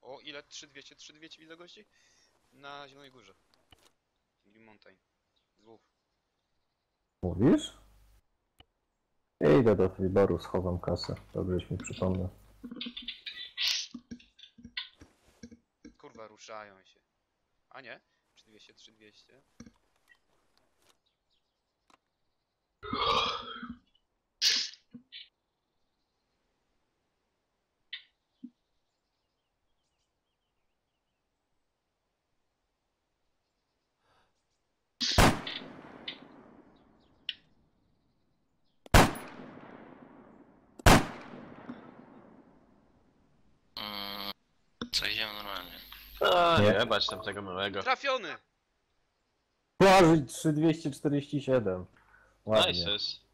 O ile? 3200, 3200 widzę gości? Na Zielonej Górze. Green Mountain. Zwów. Mówisz? Ja idę do wyboru, schowam kasę. Dobrześ mi przypomnę. Kurwa, ruszają się. A nie? 3200, 3200. Co idziemy normalnie. A, Nie. nie bać tam tego małego. Trafiony! Płażyć 3247. Ładnie. Nice.